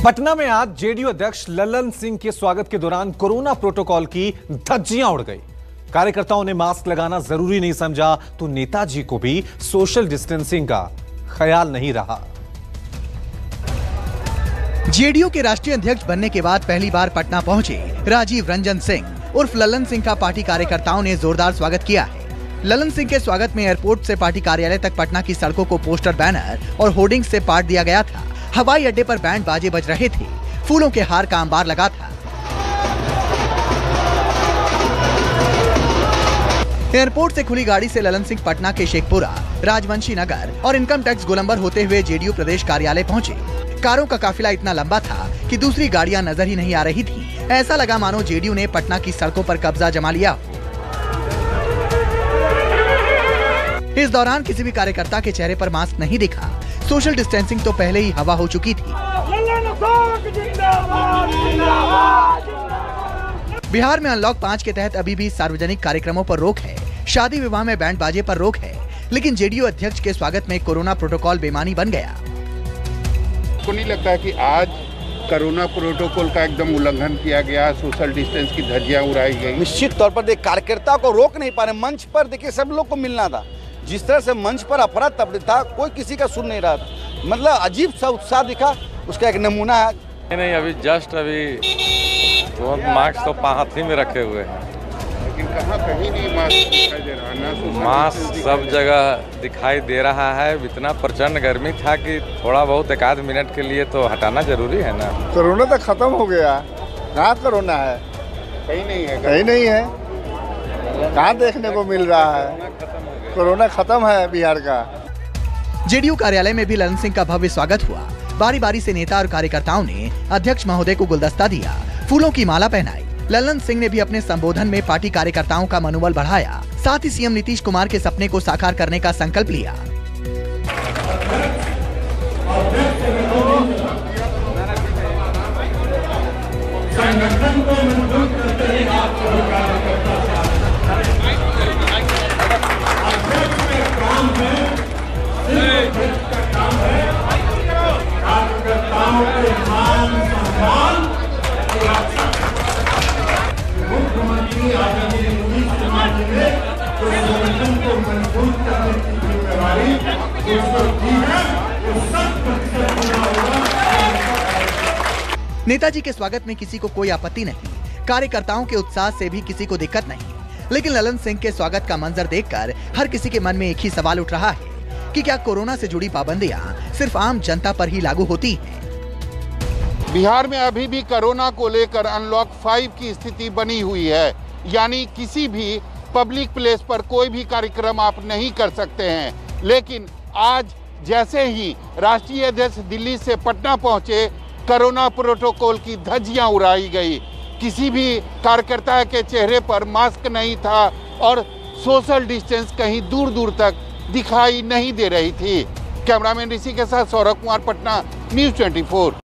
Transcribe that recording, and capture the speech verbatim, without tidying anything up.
पटना में आज जेडीयू अध्यक्ष ललन सिंह के स्वागत के दौरान कोरोना प्रोटोकॉल की धज्जियां उड़ गई। कार्यकर्ताओं ने मास्क लगाना जरूरी नहीं समझा तो नेताजी को भी सोशल डिस्टेंसिंग का ख्याल नहीं रहा। जेडीयू के राष्ट्रीय अध्यक्ष बनने के बाद पहली बार पटना पहुंचे राजीव रंजन सिंह उर्फ ललन सिंह का पार्टी कार्यकर्ताओं ने जोरदार स्वागत किया है। ललन सिंह के स्वागत में एयरपोर्ट से पार्टी कार्यालय तक पटना की सड़कों को पोस्टर, बैनर और होर्डिंग से पाट दिया गया था। हवाई अड्डे पर बैंड बाजे बज रहे थे, फूलों के हार का अंबार लगा था। एयरपोर्ट से खुली गाड़ी से ललन सिंह पटना के शेखपुरा, राजवंशी नगर और इनकम टैक्स गोलंबर होते हुए जेडीयू प्रदेश कार्यालय पहुंचे। कारों का काफिला इतना लंबा था कि दूसरी गाड़ियां नजर ही नहीं आ रही थी। ऐसा लगा मानो जेडीयू ने पटना की सड़कों पर कब्जा जमा लिया। इस दौरान किसी भी कार्यकर्ता के चेहरे पर मास्क नहीं दिखा। सोशल डिस्टेंसिंग तो पहले ही हवा हो चुकी थी। बिहार में अनलॉक पाँच के तहत अभी भी सार्वजनिक कार्यक्रमों पर रोक है, शादी विवाह में बैंड बाजे पर रोक है, लेकिन जेडीयू अध्यक्ष के स्वागत में कोरोना प्रोटोकॉल बेमानी बन गया। को नहीं लगता है कि आज कोरोना प्रोटोकॉल का एकदम उल्लंघन किया गया, सोशल डिस्टेंस की धज्जियां उड़ाई गई? निश्चित तौर पर देख, कार्यकर्ता को रोक नहीं पा रहे। मंच पर देखिए सब लोग को मिलना था, जिस तरह से मंच पर अफरा तफरी था, कोई किसी का सुन नहीं रहा था। मतलब अजीब सा उत्साह दिखा, उसका एक नमूना है। नहीं नहीं अभी जस्ट अभी तो मास्क तो हाथ ही में रखे हुए हैं, लेकिन कहाँ कहीं नहीं मास्क दिखाई दे रहा ना। मास्क सब जगह दिखाई दे रहा है। इतना प्रचंड गर्मी था कि थोड़ा बहुत एक आध मिनट के लिए तो हटाना जरूरी है ना। कोरोना तो खत्म हो गया, कहाँ कोरोना है? कहीं नहीं है, कहीं नहीं है, कहाँ देखने को मिल रहा है? कोरोना खत्म है बिहार का। जेडीयू कार्यालय में भी ललन सिंह का भव्य स्वागत हुआ। बारी बारी से नेता और कार्यकर्ताओं ने अध्यक्ष महोदय को गुलदस्ता दिया, फूलों की माला पहनाई। ललन सिंह ने भी अपने संबोधन में पार्टी कार्यकर्ताओं का मनोबल बढ़ाया। साथ ही सीएम नीतीश कुमार के सपने को साकार करने का संकल्प लिया। नेताजी के स्वागत में किसी को कोई आपत्ति नहीं, कार्यकर्ताओं के उत्साह से भी किसी को दिक्कत नहीं, लेकिन ललन सिंह के स्वागत का मंजर देखकर हर किसी के मन में एक ही सवाल उठ रहा है कि क्या कोरोना से जुड़ी पाबंदियां सिर्फ आम जनता पर ही लागू होती हैं? बिहार में अभी भी कोरोना को लेकर अनलॉक फाइव की स्थिति बनी हुई है, यानी किसी भी पब्लिक प्लेस पर कोई भी कार्यक्रम आप नहीं कर सकते हैं। लेकिन आज जैसे ही राष्ट्रीय अध्यक्ष दिल्ली से पटना पहुंचे, कोरोना प्रोटोकॉल की धज्जियां उड़ाई गई। किसी भी कार्यकर्ता के चेहरे पर मास्क नहीं था और सोशल डिस्टेंस कहीं दूर दूर तक दिखाई नहीं दे रही थी। कैमरामैन ऋषि के साथ सौरभ कुमार, पटना, न्यूज़ चौबीस।